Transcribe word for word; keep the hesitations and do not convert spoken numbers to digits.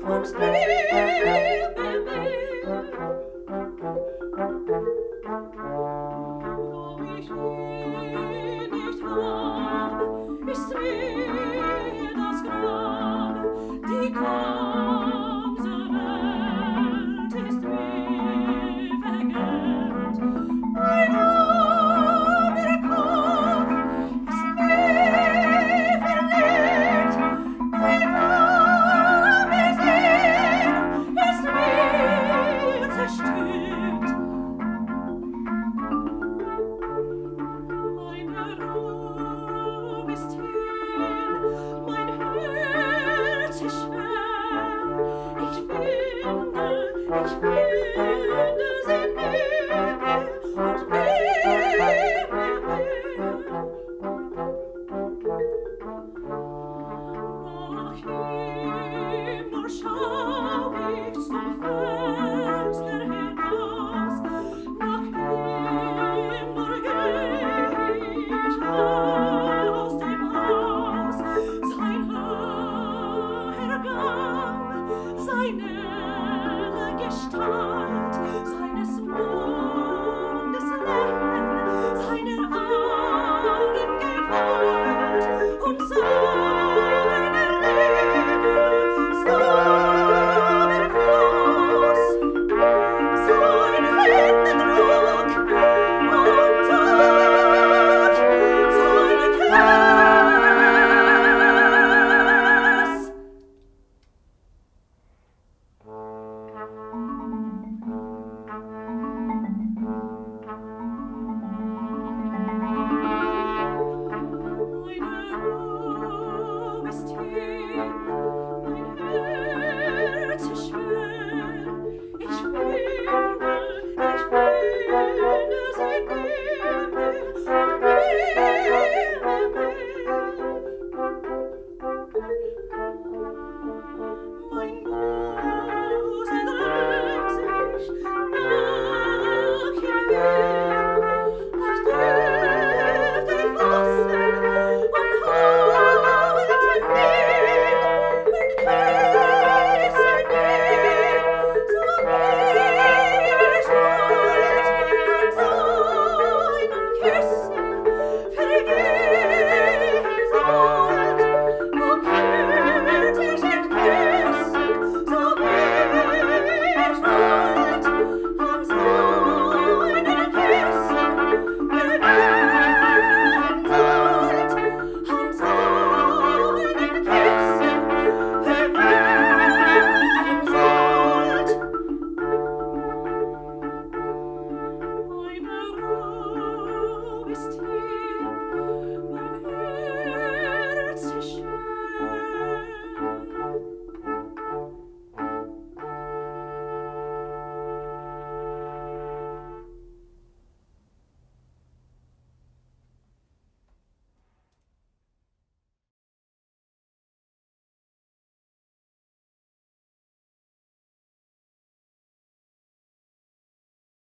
und lebe mehr. Wo ich ihn nicht hab, ist mir das Grab, die ganze Welt ist mir vergällt. Ein armer Kopf ist mir verlegt, ein arme Seel ist mir zerstört. Meine Ruhe ist hin, mein Herz ist schwer. Ich finde, ich finde sie mehr und mehr, mehr. Nach ihm nur schau ich zum Fenster hinaus, nach ihm nur geh ich aus dem Haus. Sein hoher Gang, seine Gestalt